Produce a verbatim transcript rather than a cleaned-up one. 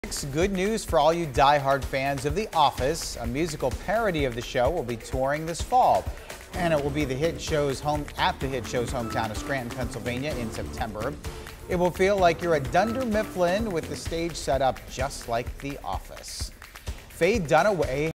Good news for all you die-hard fans of The Office. A musical parody of the show will be touring this fall, and it will be the hit show's home at the hit show's hometown of Scranton, Pennsylvania in September. It will feel like you're at Dunder Mifflin with the stage set up just like The Office. Faye Dunaway